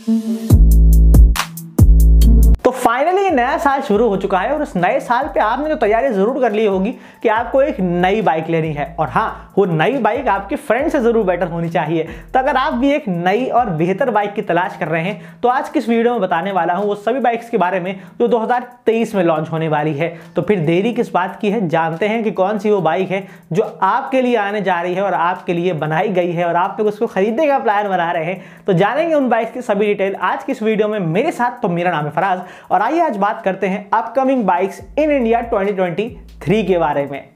तो फाइनली नया साल शुरू हो चुका है और इस नए साल पे आपने जो तैयारी जरूर कर ली होगी कि आपको एक नई बाइक लेनी है, और हाँ, वो नई बाइक आपके फ्रेंड से जरूर बेटर होनी चाहिए। तो अगर आप भी एक नई और बेहतर बाइक की तलाश कर रहे हैं तो आज की इस वीडियो में बताने वाला हूं वो सभी बाइक्स के बारे में जो 2023 में लॉन्च होने वाली है। तो फिर देरी किस बात की है, जानते हैं कि कौन सी वो बाइक है जो आपके लिए आने जा रही है और आपके लिए बनाई गई है और आप लोग उसको खरीदने का प्लान बना रहे हैं। तो जानेंगे उन बाइक्स की सभी डिटेल आज की इस वीडियो में मेरे साथ। तो मेरा नाम है फराज और आइए आज बात करते हैं अपकमिंग बाइक्स इन इंडिया 2023 के बारे में।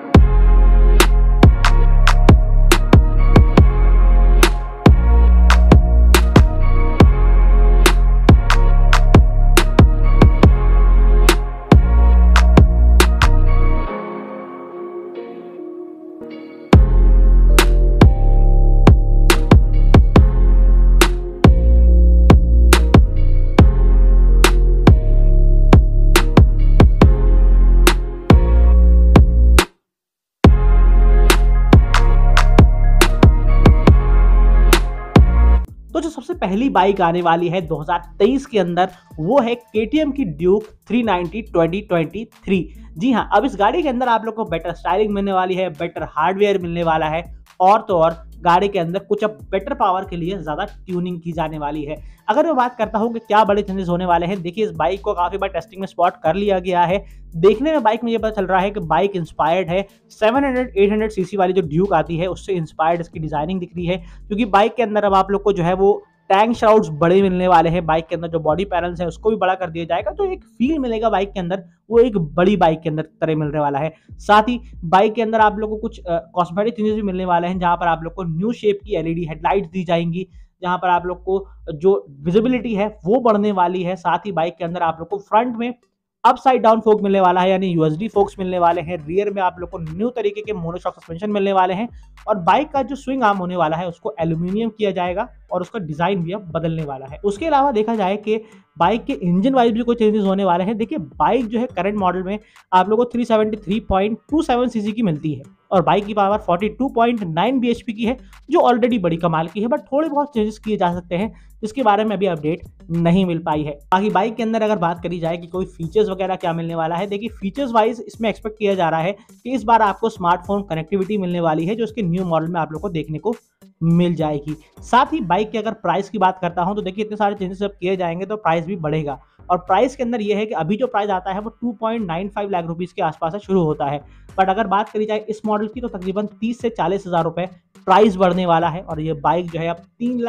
तो जो सबसे पहली बाइक आने वाली है 2023 के अंदर वो है KTM की ड्यूक 390 2023। जी हाँ, अब इस गाड़ी के अंदर आप लोग को बेटर स्टाइलिंग मिलने वाली है, बेटर हार्डवेयर मिलने वाला है और तो और गाड़ी के अंदर कुछ अब बेटर पावर के लिए ज्यादा ट्यूनिंग की जाने वाली है। अगर मैं बात करता हूं कि क्या बड़े चेंजेस होने वाले हैं, देखिए इस बाइक को काफी बार टेस्टिंग में स्पॉट कर लिया गया है। देखने में बाइक में ये पता चल रहा है कि बाइक इंस्पायर्ड है 700-800 सीसी वाली जो ड्यूक आती है उससे इंस्पायर्ड इसकी डिजाइनिंग दिख रही है, क्योंकि बाइक के अंदर अब आप लोग को जो है वो टैंक श्राउड्स बड़े मिलने वाले हैं। बाइक के अंदर जो बॉडी पैनल्स है उसको भी बड़ा कर दिया जाएगा, तो एक फील मिलेगा बाइक के अंदर, वो एक बड़ी बाइक के अंदर तरह मिलने वाला है। साथ ही बाइक के अंदर आप लोगों को कुछ कॉस्मेटिक चेंजेस भी मिलने वाले हैं, जहां पर आप लोग को न्यू शेप की LED हेडलाइट्स दी जाएंगी, जहां पर आप लोग को जो विजिबिलिटी है वो बढ़ने वाली है। साथ ही बाइक के अंदर आप लोग को फ्रंट में अपसाइड डाउन फोक मिलने वाला है, यानी USD फोक्स मिलने वाले हैं। रियर में आप लोग को न्यू तरीके के मोनोशॉक सस्पेंशन मिलने वाले हैं और बाइक का जो स्विंग आर्म होने वाला है उसको एल्यूमिनियम किया जाएगा और उसका डिजाइन भी अब बदलने वाला है। उसके अलावा देखा जाए कि बाइक के इंजन वाइज भी कोई चेंजेस होने वाले हैं। देखिए बाइक जो है करंट मॉडल में आप लोगों को 373.27 सीसी की मिलती है और बाइक की पावर 42.9 bhp की है, जो ऑलरेडी बड़ी कमाल की है, बट थोड़े बहुत चेंजेस किए जा सकते हैं जिसके बारे में अभी अपडेट नहीं मिल पाई है। बाकी बाइक के अंदर अगर बात करी जाए कि कोई फीचर्स वगैरह क्या मिलने वाला है, देखिए फीचर्स वाइज इसमें एक्सपेक्ट किया जा रहा है कि इस बार आपको स्मार्टफोन कनेक्टिविटी मिलने वाली है जो इसके न्यू मॉडल में आप लोग को देखने को मिल जाएगी। साथ ही बाइक के अगर प्राइस की बात करता हूं तो देखिए इतने सारे चेंजेस जब किए जाएंगे तो प्राइस भी बढ़ेगा और प्राइस के अंदर यह है कि अभी जो प्राइस आता है वो 2.95 लाख रुपीस के आसपास से शुरू होता है, बट अगर बात करी जाए इस मॉडल की तो तकरीबन 30 से 40 हज़ार रुपए प्राइस बढ़ने वाला है और ये बाइक जो है अब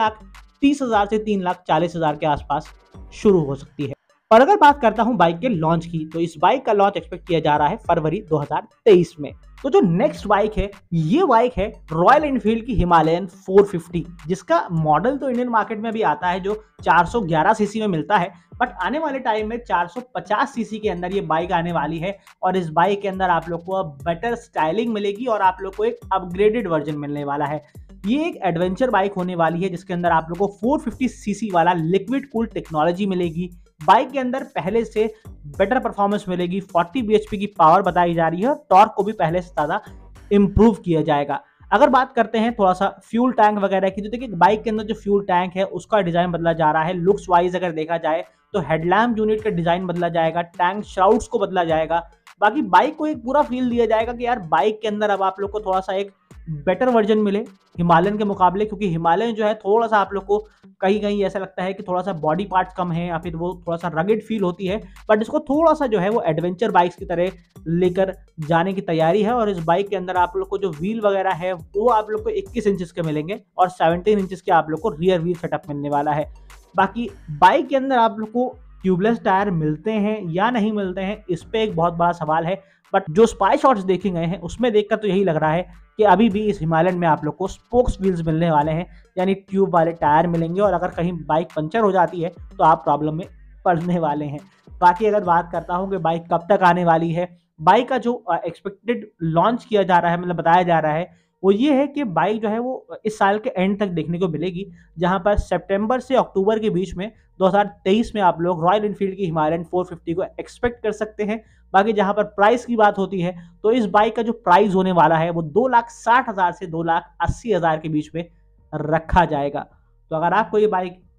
3,30,000 से 3,40,000 के आसपास शुरू हो सकती है। और अगर बात करता हूं बाइक के लॉन्च की तो इस बाइक का लॉन्च एक्सपेक्ट किया जा रहा है फरवरी 2023 में। तो जो नेक्स्ट बाइक है ये बाइक है रॉयल एनफील्ड की हिमालयन 450, जिसका मॉडल तो इंडियन मार्केट में भी आता है जो 411 सीसी में मिलता है, बट आने वाले टाइम में 450 सीसी के अंदर ये बाइक आने वाली है और इस बाइक के अंदर आप लोग को अब बेटर स्टाइलिंग मिलेगी और आप लोग को एक अपग्रेडेड वर्जन मिलने वाला है। ये एक एडवेंचर बाइक होने वाली है जिसके अंदर आप लोग को 450 सीसी वाला लिक्विड कूल टेक्नोलॉजी मिलेगी। बाइक के अंदर पहले से बेटर परफॉर्मेंस मिलेगी, 40 bhp की पावर बताई जा रही है और टॉर्क को भी पहले से ज़्यादा इंप्रूव किया जाएगा। अगर बात करते हैं थोड़ा सा फ्यूल टैंक वगैरह की, तो देखिए बाइक के अंदर जो फ्यूल टैंक है उसका डिजाइन बदला जा रहा है। लुक्स वाइज अगर देखा जाए तो हेडलैम्प यूनिट का डिजाइन बदला जाएगा, टैंक श्राउड्स को बदला जाएगा। बाकी बाइक को एक पूरा फील दिया जाएगा कि यार बाइक के अंदर अब आप लोग को थोड़ा सा एक बेटर वर्जन मिले हिमालयन के मुकाबले, क्योंकि हिमालयन जो है थोड़ा सा आप लोग को कहीं कहीं ऐसा लगता है कि थोड़ा सा बॉडी पार्ट्स कम है या फिर वो थोड़ा सा रगेड फील होती है, बट इसको थोड़ा सा जो है वो एडवेंचर बाइक्स की तरह लेकर जाने की तैयारी है। और इस बाइक के अंदर आप लोग को जो व्हील वगैरह है वो आप लोग को 21 इंचेस के मिलेंगे और 17 इंचेस के आप लोग को रियर व्हील सेटअप मिलने वाला है। बाकी बाइक के अंदर आप लोग को ट्यूबलेस टायर मिलते हैं या नहीं मिलते हैं, इस पे एक बहुत बड़ा सवाल है, बट जो स्पाई शॉट्स देखे गए हैं उसमें देखकर तो यही लग रहा है कि अभी भी इस हिमालयन में आप लोग को स्पोक्स व्हील्स मिलने वाले हैं, यानी ट्यूब वाले टायर मिलेंगे और अगर कहीं बाइक पंचर हो जाती है तो आप प्रॉब्लम में पड़ने वाले हैं। बाकी अगर बात करता हूँ कि बाइक कब तक आने वाली है, बाइक का जो एक्सपेक्टेड लॉन्च किया जा रहा है, मतलब बताया जा रहा है, वो ये है कि बाइक जो है वो इस साल के एंड तक देखने को मिलेगी, जहां पर सितंबर से अक्टूबर के बीच में 2023 में आप लोग रॉयल एनफील्ड की हिमालयन 450 को एक्सपेक्ट कर सकते हैं। बाकी जहां पर प्राइस की बात होती है तो इस बाइक का जो प्राइस होने वाला है वो 2,60,000 से 2,80,000 के बीच में रखा जाएगा। तो अगर आपको ये बाइक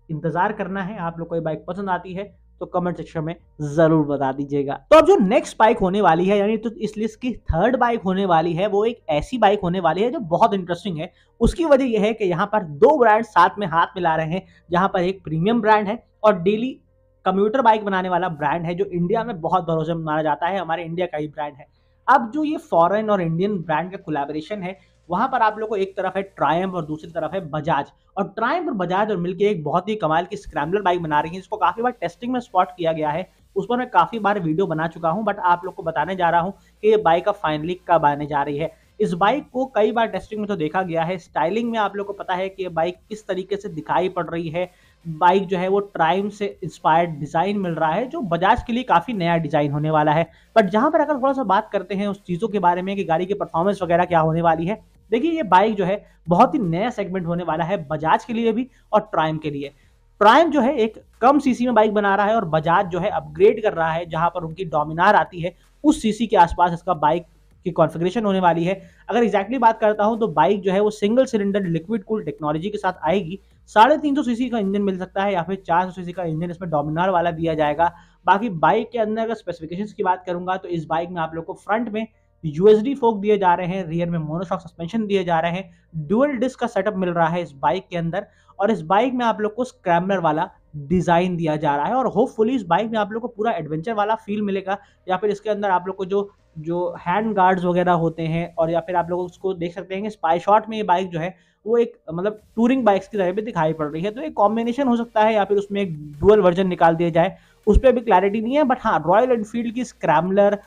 इंतजार करना है। आप लोग को ये बाइक पसंद आती है तो कमेंट सेक्शन में जरूर बता दीजिएगा। तो अब जो नेक्स्ट बाइक होने वाली है, यानी तो इस लिस्ट की थर्ड बाइक होने वाली है, वो एक ऐसी बाइक होने वाली है जो बहुत इंटरेस्टिंग है। उसकी वजह यह है कि यहाँ पर दो ब्रांड साथ में हाथ मिला रहे हैं, जहां पर एक प्रीमियम ब्रांड है और डेली कम्यूटर बाइक बनाने वाला ब्रांड है जो इंडिया में बहुत भरोसेमंद माना जाता है, हमारे इंडिया का ही ब्रांड है। अब जो ये फॉरेन और इंडियन ब्रांड का कोलैबोरेशन है, वहां पर आप लोग को एक तरफ है ट्रायम्फ और दूसरी तरफ है बजाज, और ट्रायम्फ और बजाज और मिलकर एक बहुत ही कमाल की स्क्रैम्बलर बाइक बना रही है, जिसको काफी बार टेस्टिंग में स्पॉट किया गया है। उस पर मैं काफी बार वीडियो बना चुका हूं, बट आप लोग को बताने जा रहा हूं कि ये बाइक अब फाइनली कब आने जा रही है। इस बाइक को कई बार टेस्टिंग में तो देखा गया है, स्टाइलिंग में आप लोग को पता है कि ये बाइक किस तरीके से दिखाई पड़ रही है। बाइक जो है वो ट्रायम्फ से इंस्पायर्ड डिजाइन मिल रहा है, जो बजाज के लिए काफी नया डिजाइन होने वाला है। बट जहां पर अगर थोड़ा सा बात करते हैं उस चीजों के बारे में कि गाड़ी की परफॉर्मेंस वगैरह क्या होने वाली है, देखिए ये बाइक जो है बहुत ही नया सेगमेंट होने वाला है बजाज के लिए भी और ट्रायम्फ के लिए। ट्रायम्फ जो है एक कम सीसी में बाइक बना रहा है और बजाज जो है अपग्रेड कर रहा है, जहां पर उनकी डोमिनार आती है उस सीसी के आसपास इसका बाइक की कॉन्फ़िगरेशन होने वाली है। अगर एग्जैक्टली बात करता हूं तो बाइक जो है वो single cylinder liquid cool technology के साथ आएगी। 350 सीसी का इंजन मिल सकता है या फिर 400 सीसी का इंजन इसमें डोमिनार वाला दिया जाएगा। बाकी बाइक के अंदर अगर स्पेसिफिकेशंस की बात करूंगा तो इस बाइक में आप लोग को फ्रंट में यूएसडी फोक दिए जा रहे हैं, रियर में मोनोशॉक सस्पेंशन दिए जा रहे हैं, डुअल डिस्क का सेटअप मिल रहा है इस बाइक के अंदर, और इस बाइक में आप लोग को स्क्रैम्बलर वाला डिजाइन दिया जा रहा है। और होपफुली इस बाइक में आप लोग को पूरा एडवेंचर वाला फील मिलेगा, या फिर इसके अंदर आप लोग को जो जो हैंड गार्ड्स वगैरह होते हैं, और या फिर आप लोग उसको देख सकते हैं कि स्पाई शॉट में ये बाइक जो है वो एक मतलब टूरिंग बाइक्स की तरह भी दिखाई पड़ रही है। तो एक कॉम्बिनेशन हो सकता है, या फिर उसमें एक डुअल वर्जन निकाल दिया जाए, उस पर भी क्लैरिटी नहीं है। बट हाँ, रॉयल एनफील्ड की स्क्रैम्बलर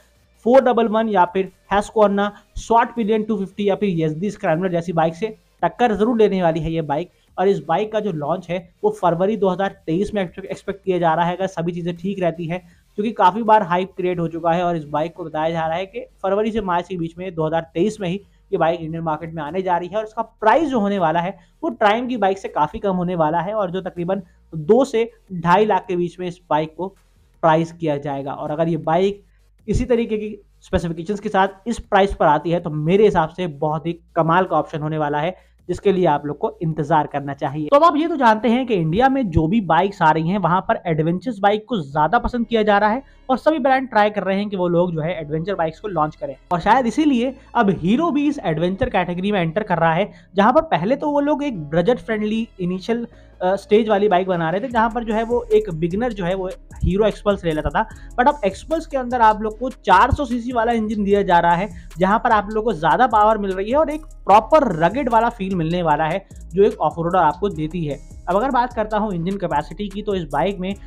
411 या फिर हैस्क्वाना स्वॉट पिलियन 250 या फिर एसडी स्क्रैम्बलर जैसी बाइक से टक्कर जरूर लेने वाली है ये बाइक। और इस बाइक का जो लॉन्च है वो फरवरी 2023 में एक्सपेक्ट किया जा रहा है, अगर सभी चीज़ें ठीक रहती है, क्योंकि काफ़ी बार हाइप क्रिएट हो चुका है। और इस बाइक को बताया जा रहा है कि फरवरी से मार्च के बीच में 2023 में ही ये बाइक इंडियन मार्केट में आने जा रही है। और इसका प्राइस जो होने वाला है वो ट्रायम्फ की बाइक से काफ़ी कम होने वाला है, और जो तकरीबन 2 से 2.5 लाख के बीच में इस बाइक को प्राइस किया जाएगा। और अगर ये बाइक इसी तरीके की स्पेसिफिकेशंस के साथ इस प्राइस पर आती है तो मेरे हिसाब से बहुत ही कमाल का ऑप्शन होने वाला है, जिसके लिए आप लोग को इंतजार करना चाहिए। तो अब आप ये तो जानते हैं कि इंडिया में जो भी बाइक्स आ रही हैं वहां पर एडवेंचर्स बाइक को ज्यादा पसंद किया जा रहा है, और सभी ब्रांड ट्राई कर रहे हैं कि वो लोग जो है एडवेंचर बाइक्स को लॉन्च करें। और शायद इसीलिए अब हीरो भी इस एडवेंचर कैटेगरी में एंटर कर रहा है, जहां पर पहले तो वो लोग एक बजट फ्रेंडली इनिशियल स्टेज वाली बाइक बना रहे थे, जहां पर जो है वो एक बिगिनर जो है वो हीरो एक्सपल्स ले लेता था। बट अब एक्सपल्स के अंदर आप लोग को 400 सीसी वाला इंजन दिया जा रहा है, जहां पर आप लोग को ज्यादा पावर मिल रही है और एक प्रॉपर रगेड वाला फील मिलने वाला है, जो एक ऑफ रोडर आपको देती है। अब अगर बात करता हूं इंजन कैपेसिटी की, तो इस बाइक में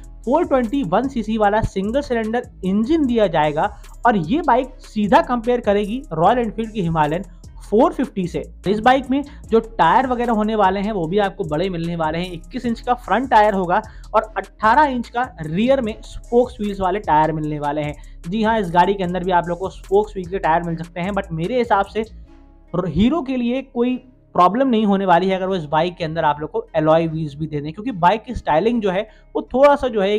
421 सीसी वाला सिंगल सिलेंडर इंजन दिया जाएगा, और ये बाइक सीधा कंपेयर करेगी रॉयल एनफील्ड की हिमालयन 450 से। इस बाइक में जो टायर वगैरह होने वाले हैं वो भी आपको बड़े मिलने वाले हैं। 21 इंच का फ्रंट टायर होगा और 18 इंच का रियर में स्पोक्स व्हील्स वाले टायर मिलने वाले हैं। जी हाँ, इस गाड़ी के अंदर भी आप लोग को स्पोक्स व्हील के टायर मिल सकते हैं, बट मेरे हिसाब से हीरो के लिए कोई प्रॉब्लम नहीं होने वाली है अगर वो इस बाइक के अंदर आप लोग को एलॉय व्हील्स भी दे दें, क्योंकि बाइक की स्टाइलिंग जो है वो थोड़ा सा जो है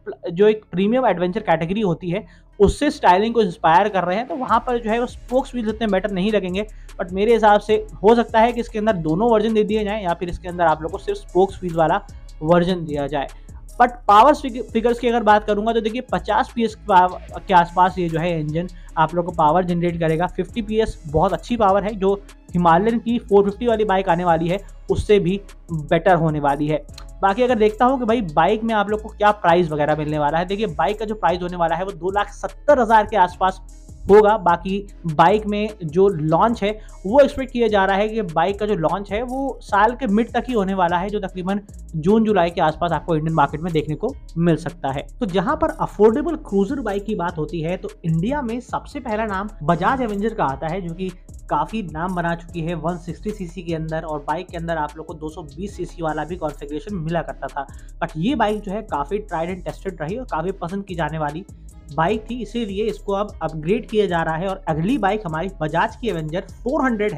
एक प्रीमियम एडवेंचर कैटेगरी होती है उससे स्टाइलिंग को इंस्पायर कर रहे हैं, तो वहां पर जो है वो स्पोक्स व्हील्स इतने बेटर नहीं लगेंगे। बट मेरे हिसाब से हो सकता है कि इसके अंदर दोनों वर्जन दे दिए जाएं, या फिर इसके अंदर आप लोग को सिर्फ स्पोक्स व्हील वाला वर्जन दिया जाए। बट पावर फिगर्स की अगर बात करूंगा तो देखिए 50 PS के आसपास ये जो है इंजन आप लोग को पावर जनरेट करेगा। 50 PS बहुत अच्छी पावर है, जो हिमालयन की 450 वाली बाइक आने वाली है उससे भी बेटर होने वाली है। बाकी अगर देखता हूँ कि भाई बाइक में आप लोग को क्या प्राइस वगैरह मिलने वाला है, देखिए बाइक का जो प्राइस होने वाला है वो 2,70,000 के आसपास होगा। बाकी बाइक में जो लॉन्च है वो एक्सपेक्ट किया जा रहा है कि बाइक का जो लॉन्च है वो साल के मिड तक ही होने वाला है, जो तकरीबन जून जुलाई के आसपास आपको इंडियन मार्केट में देखने को मिल सकता है। तो जहां पर अफोर्डेबल क्रूजर बाइक की बात होती है तो इंडिया में सबसे पहला नाम बजाज एवेंजर का आता है, जो कि काफ़ी नाम बना चुकी है 160 सीसी के अंदर, और बाइक के अंदर आप लोग को 220 सीसी वाला भी कॉन्फ़िगरेशन मिला करता था। बट ये बाइक जो है काफ़ी ट्राइड एंड टेस्टेड रही और काफ़ी पसंद की जाने वाली बाइक थी, इसीलिए इसको अब अपग्रेड किया जा रहा है। और अगली बाइक हमारी बजाज की एवेंजर 400 है,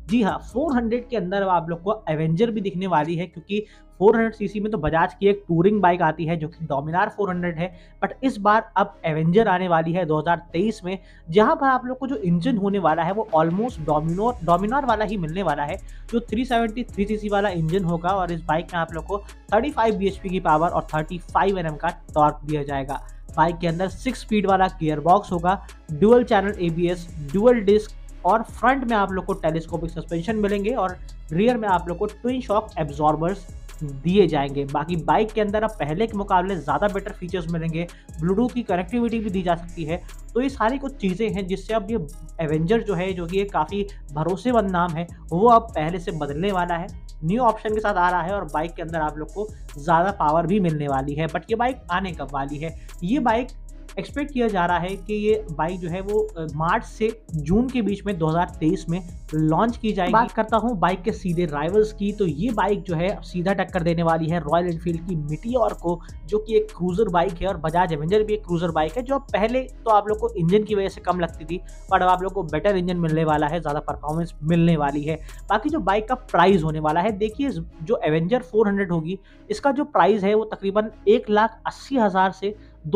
जी हाँ, 400 के अंदर अब आप लोग को एवेंजर भी दिखने वाली है, क्योंकि 400 सीसी में तो बजाज की एक टूरिंग बाइक आती है जो कि डोमिनार 400 है, बट इस बार अब एवेंजर आने वाली है 2023 में, जहां पर आप लोग को जो इंजन होने वाला है वो ऑलमोस्ट डोमिनार वाला ही मिलने वाला है, जो 373 सीसी वाला इंजन होगा। और इस बाइक में आप लोग को 35 bhp की पावर और 35 Nm का टॉर्क दिया जाएगा। बाइक के अंदर 6 स्पीड वाला गियर बॉक्स होगा, dual channel ABS, dual disc, और फ्रंट में आप लोग को टेलीस्कोपिक सस्पेंशन मिलेंगे और रियर में आप लोग को ट्विन शॉक एब्जॉर्बर्स दिए जाएंगे। बाकी बाइक के अंदर अब पहले के मुकाबले ज़्यादा बेटर फीचर्स मिलेंगे, ब्लूटूथ की कनेक्टिविटी भी दी जा सकती है। तो ये सारी कुछ चीज़ें हैं जिससे अब ये एवेंजर जो है, जो कि एक काफ़ी भरोसेमंद नाम है, वो अब पहले से बदलने वाला है, न्यू ऑप्शन के साथ आ रहा है और बाइक के अंदर आप लोग को ज़्यादा पावर भी मिलने वाली है। बट ये बाइक आने कब वाली है? ये बाइक एक्सपेक्ट किया जा रहा है कि ये बाइक जो है वो मार्च से जून के बीच में 2023 में लॉन्च की जाएगी। बात करता हूँ बाइक के सीधे राइवल्स की, तो ये बाइक जो है सीधा टक्कर देने वाली है रॉयल एनफील्ड की मीटियोर को, जो कि एक क्रूजर बाइक है, और बजाज एवेंजर भी एक क्रूजर बाइक है, जो पहले तो आप लोग को इंजन की वजह से कम लगती थी, पर अब आप लोग को बेटर इंजन मिलने वाला है, ज़्यादा परफॉर्मेंस मिलने वाली है। बाकी जो बाइक का प्राइस होने वाला है, देखिए जो एवेंजर 400 होगी, इसका जो प्राइस है वो तकरीबन 1,80,000 से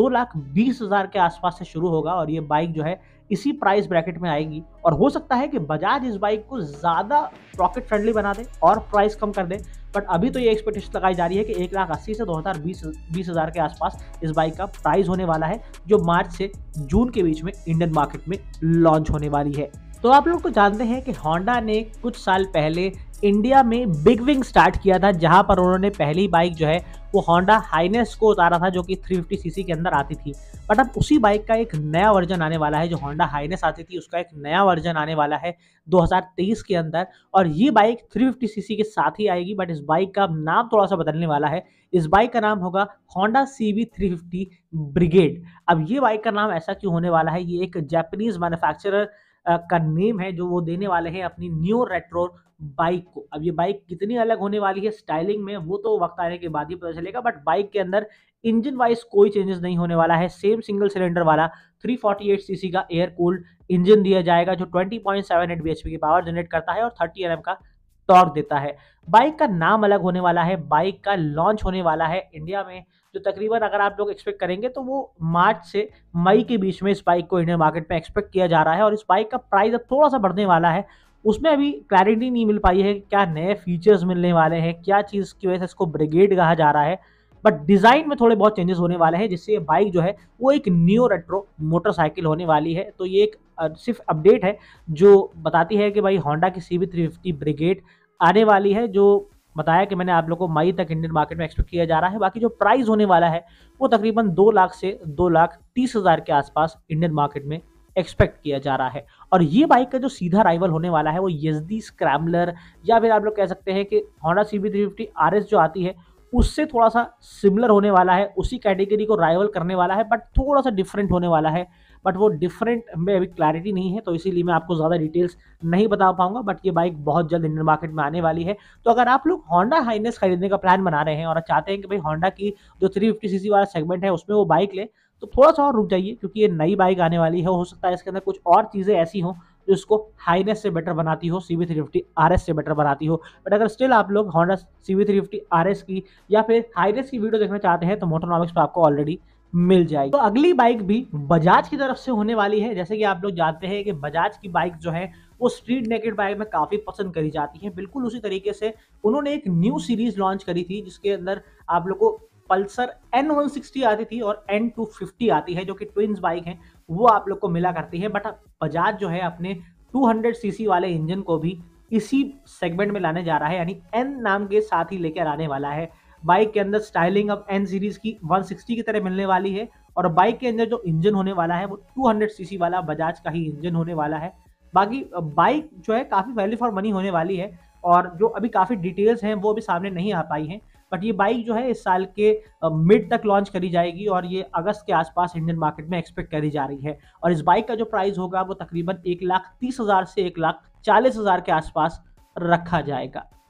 2,20,000 के आसपास से शुरू होगा, और ये बाइक जो है इसी प्राइस ब्रैकेट में आएगी। और हो सकता है कि बजाज इस बाइक को ज़्यादा पॉकेट फ्रेंडली बना दे और प्राइस कम कर दे, बट अभी तो ये एक्सपेक्टेशन लगाई जा रही है कि 1,80,000 से 2,20,000 के आसपास इस बाइक का प्राइस होने वाला है, जो मार्च से जून के बीच में इंडियन मार्केट में लॉन्च होने वाली है। तो आप लोग को जानते हैं कि होंडा ने कुछ साल पहले इंडिया में बिग विंग स्टार्ट किया था, जहां पर उन्होंने पहली बाइक जो है वो होंडा हाइनेस को उतारा था, जो कि 350 सीसी के अंदर आती थी। बट अब उसी बाइक का एक नया वर्जन आने वाला है, जो होंडा हाइनेस आती थी उसका एक नया वर्जन आने वाला है 2023 के अंदर, और ये बाइक 350 सीसी के साथ ही आएगी। बट इस बाइक का नाम थोड़ा सा बदलने वाला है, इस बाइक का नाम होगा होंडा CB 350 ब्रिगेड। अब ये बाइक का नाम ऐसा क्यों होने वाला है? ये एक जापानीज मैन्युफैक्चरर का नेम है जो वो देने वाले हैं अपनी न्यू रेट्रो बाइक को। अब ये बाइक कितनी अलग होने वाली है स्टाइलिंग में, वो तो वक्त आने के बाद ही पता चलेगा, बट बाइक के अंदर इंजन वाइज कोई चेंजेस नहीं होने वाला है। सेम सिंगल सिलेंडर वाला 348 सीसी का एयर कूल्ड इंजन दिया जाएगा, जो 20.78 bhp की पावर जनरेट करता है और 30 Nm का टॉर्क देता है। बाइक का नाम अलग होने वाला है, बाइक का लॉन्च होने वाला है इंडिया में, जो तकरीबन अगर आप लोग एक्सपेक्ट करेंगे तो वो मार्च से मई के बीच में इस बाइक को इंडियन मार्केट में एक्सपेक्ट किया जा रहा है। और इस बाइक का प्राइस अब थोड़ा सा बढ़ने वाला है, उसमें अभी क्लैरिटी नहीं मिल पाई है कि क्या नए फीचर्स मिलने वाले हैं, क्या चीज़ की वजह से इसको ब्रिगेड कहा जा रहा है, बट डिज़ाइन में थोड़े बहुत चेंजेस होने वाले हैं, जिससे ये बाइक जो है वो एक न्यू रेट्रो मोटरसाइकिल होने वाली है। तो ये एक सिर्फ अपडेट है जो बताती है कि भाई होंडा की CB 350 ब्रिगेड आने वाली है, जो बताया कि मैंने आप लोगों को मई तक इंडियन मार्केट में एक्सपेक्ट किया जा रहा है। बाकी जो प्राइस होने वाला है वो तकरीबन 2 लाख से 2,30,000 के आसपास इंडियन मार्केट में एक्सपेक्ट किया जा रहा है। और ये बाइक का जो सीधा राइवल होने वाला है वो यज़दी स्क्रैम्बलर, या फिर आप लोग कह सकते हैं कि होंडा CB 350 RS जो आती है उससे थोड़ा सा सिमिलर होने वाला है, उसी कैटेगरी को राइवल करने वाला है, बट थोड़ा सा डिफरेंट होने वाला है। बट वो डिफरेंट में अभी क्लैरिटी नहीं है, तो इसीलिए मैं आपको ज़्यादा डिटेल्स नहीं बता पाऊंगा। बट ये बाइक बहुत जल्द इंडियन मार्केट में आने वाली है। तो अगर आप लोग होंडा हाइनेस खरीदने का प्लान बना रहे हैं और चाहते हैं कि भाई होंडा की जो 350 सीसी वाला सेगमेंट है उसमें वो बाइक ले, तो थोड़ा सा और रुक जाइए, क्योंकि ये नई बाइक आने वाली है। हो सकता है इसके अंदर कुछ और चीज़ें ऐसी हों जो इसको हाइनेस से बेटर बनाती हो, CB 350 RS से बेटर बनाती हो। बट अगर स्टिल आप लोग होंडा CB 350 RS की या फिर हाइनेस की वीडियो देखना चाहते हैं तो मोटोनॉमिक्स पे आपको ऑलरेडी मिल जाएगी। तो अगली बाइक भी बजाज की तरफ से होने वाली है। जैसे कि आप लोग जानते हैं कि बजाज की बाइक जो है वो स्ट्रीट नेकेड बाइक में काफ़ी पसंद करी जाती है। बिल्कुल उसी तरीके से उन्होंने एक न्यू सीरीज लॉन्च करी थी, जिसके अंदर आप लोग को पल्सर N160 आती थी और N250 आती है, जो कि ट्विंस बाइक हैं, वो आप लोग को मिला करती है। बट बजाज जो है अपने 200 सीसी वाले इंजन को भी इसी सेगमेंट में लाने जा रहा है, यानी N नाम के साथ ही लेकर आने वाला है। बाइक के अंदर स्टाइलिंग अब N सीरीज की 160 की तरह मिलने वाली है, और बाइक के अंदर जो इंजन होने वाला है वो 200 सीसी वाला बजाज का ही इंजन होने वाला है। बाकी बाइक जो है काफ़ी वैल्यू फॉर मनी होने वाली है, और जो अभी काफ़ी डिटेल्स हैं वो अभी सामने नहीं आ पाई हैं। बट ये बाइक जो है इस साल के मिड तक लॉन्च करी जाएगी, और ये अगस्त के आसपास इंडियन मार्केट में एक्सपेक्ट करी जा रही है। और इस बाइक का जो प्राइस होगा वो तकरीबन 1,30,000 से 1,40,000 के आसपास रखा जाएगा।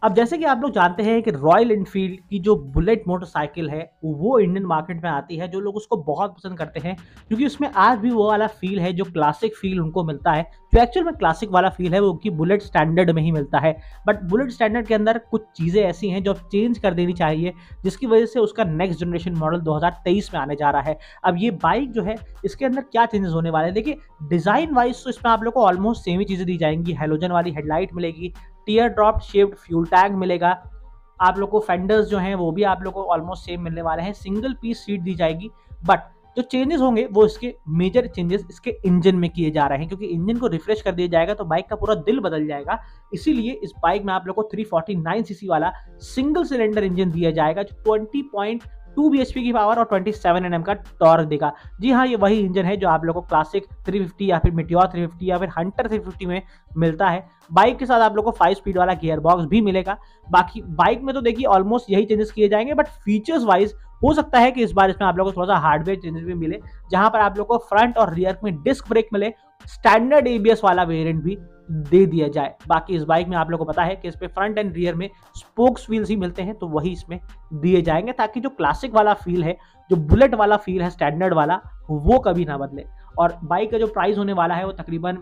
अब जैसे कि आप लोग जानते हैं कि रॉयल एनफील्ड की जो बुलेट मोटरसाइकिल है वो इंडियन मार्केट में आती है, जो लोग उसको बहुत पसंद करते हैं क्योंकि उसमें आज भी वो वाला फील है जो क्लासिक फील उनको मिलता है। जो एक्चुअल में क्लासिक वाला फील है वो उनकी बुलेट स्टैंडर्ड में ही मिलता है, बट बुलेट स्टैंडर्ड के अंदर कुछ चीज़ें ऐसी हैं जो चेंज कर देनी चाहिए, जिसकी वजह से उसका नेक्स्ट जनरेशन मॉडल 2023 में आने जा रहा है। अब ये बाइक जो है इसके अंदर क्या चेंजेस होने वाले हैं, देखिए डिज़ाइन वाइज तो इसमें आप लोग को ऑलमोस्ट सेम ही चीज़ें दी जाएंगी। हेलोजन वाली हेडलाइट मिलेगी, tear drop shaped fuel tank मिलेगा, आप लोग को फेंडर्स जो हैं वो भी आप लोग को ऑलमोस्ट सेम मिलने वाले हैं, सिंगल पीस सीट दी जाएगी। बट जो चेंजेस होंगे वो इसके मेजर चेंजेस इसके इंजन में किए जा रहे हैं, क्योंकि इंजन को रिफ्रेश कर दिया जाएगा तो बाइक का पूरा दिल बदल जाएगा। इसीलिए इस बाइक में आप लोग को 349 सीसी वाला सिंगल सिलेंडर इंजन दिया जाएगा जो 20.2 bhp की पावर और 27 Nm का टॉर्क देगा। जी हाँ, ये वही इंजन है जो आप लोग को क्लासिक 350 या फिर मिटियोर 350 या फिर हंटर 350 में मिलता है। बाइक के साथ आप लोग को 5 स्पीड वाला गियर बॉक्स भी मिलेगा। बाकी बाइक में तो देखिए ऑलमोस्ट यही चेंजेस किए जाएंगे, बट फीचर्स वाइज हो सकता है कि इस बार इसमें आप लोग को थोड़ा सा हार्डवेयर चेंजेस भी मिले, जहां पर आप लोग को फ्रंट और रियर में डिस्क ब्रेक मिले, स्टैंडर्ड ABS वाला वेरिएंट भी दे दिया जाए। बाकी इस बाइक में आप लोग को पता है कि इस पे फ्रंट एंड रियर में स्पोक्स व्हील्स ही मिलते हैं, तो वही इसमें दिए जाएंगे ताकि जो क्लासिक वाला फील है, जो बुलेट वाला फील है स्टैंडर्ड वाला, वो कभी ना बदले। और बाइक का जो प्राइस होने वाला है वो तकरीबन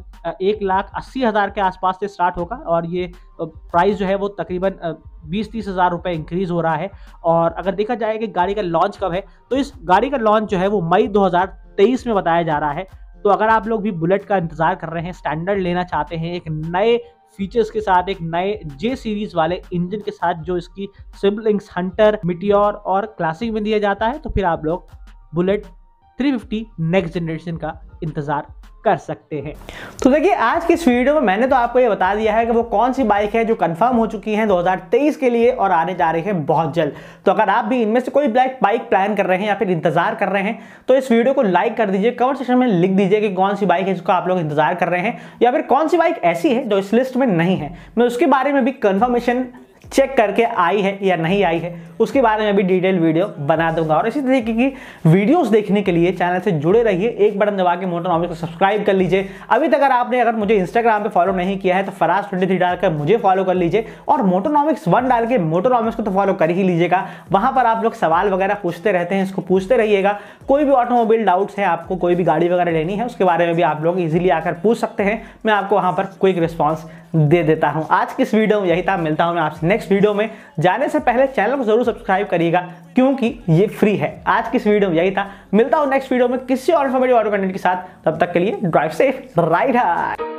1,80,000 के आसपास से स्टार्ट होगा, और ये प्राइस जो है वो तकरीबन 20-30 हज़ार रुपये इंक्रीज हो रहा है। और अगर देखा जाए कि गाड़ी का लॉन्च कब है, तो इस गाड़ी का लॉन्च जो है वो मई 2023 में बताया जा रहा है। तो अगर आप लोग भी बुलेट का इंतजार कर रहे हैं, स्टैंडर्ड लेना चाहते हैं एक नए फीचर्स के साथ, एक नए J सीरीज वाले इंजन के साथ जो इसकी सिबलिंग्स हंटर, मिटियोर और क्लासिक में दिया जाता है, तो फिर आप लोग बुलेट 350 नेक्स्ट जनरेशन का इंतजार कर सकते हैं। तो देखिए आज की इस वीडियो में मैंने तो आपको ये बता दिया है कि वो कौन सी बाइक है जो कंफर्म हो चुकी है 2023 के लिए और आने जा रही है बहुत जल्द। तो अगर आप भी इनमें से कोई बाइक प्लान कर रहे हैं या फिर इंतजार कर रहे हैं, तो इस वीडियो को लाइक कर दीजिए, कमेंट सेक्शन में लिख दीजिए कि कौन सी बाइक है जिसको आप लोग इंतजार कर रहे हैं, या फिर कौन सी बाइक ऐसी है जो इस लिस्ट में नहीं है। मैं उसके बारे में भी कंफर्मेशन चेक करके आई है या नहीं आई है, उसके बारे में भी डिटेल वीडियो बना दूंगा। और इसी तरीके की वीडियोस देखने के लिए चैनल से जुड़े रहिए, एक बटन दबा के मोटोनॉमिक्स को सब्सक्राइब कर लीजिए। अभी तक अगर मुझे इंस्टाग्राम पे फॉलो नहीं किया है तो फराज23 डालकर मुझे फॉलो कर लीजिए, और मोटोनॉमिक्स 1 डाल के मोटोनॉमिक्स को तो फॉलो कर ही लीजिएगा। वहां पर आप लोग सवाल वगैरह पूछते रहते हैं, इसको पूछते रहिएगा। कोई भी ऑटोमोबाइल डाउट्स है, आपको कोई भी गाड़ी वगैरह लेनी है, उसके बारे में भी आप लोग इजीली आकर पूछ सकते हैं, मैं आपको वहां पर क्विक रिस्पॉन्स दे देता हूं। आज की इस वीडियो में यही था, मिलता हूं मैं आपसे नेक्स्ट वीडियो में। जाने से पहले चैनल को जरूर सब्सक्राइब करिएगा क्योंकि ये फ्री है। आज की इस वीडियो में यही था, मिलता हूं नेक्स्ट वीडियो में किसी और इन्फॉर्मेटिव ऑटो कंटेंट के साथ। तब तक के लिए ड्राइव सेफ, राइड हार्ड।